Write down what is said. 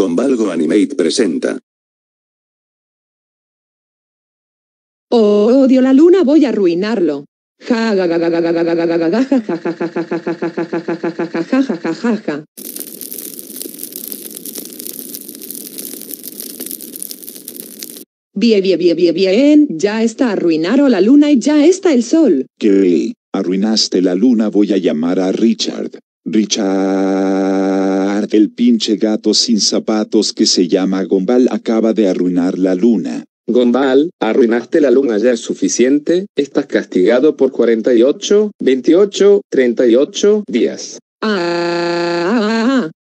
Gombalgo Animate presenta. Oh, odio la luna, voy a arruinarlo. Bien, ya está arruinado la luna y ya está el sol. ¿Qué? Arruinaste la luna, voy a llamar a Richard. Richard, el pinche gato sin zapatos que se llama Gombal acaba de arruinar la luna. Gombal, arruinaste la luna, ya es suficiente, estás castigado por 48, 28, 38 días.